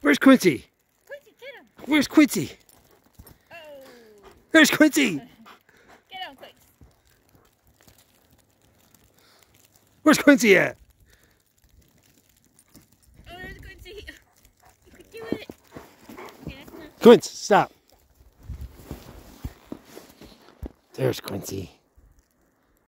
Where's Quincy? Quincy, get him. Where's Quincy? Oh. There's Quincy. Get him quick. Where's Quincy at? Oh, there's Quincy. Get with it. Okay, that's enough. Quincy, stop. There's Quincy.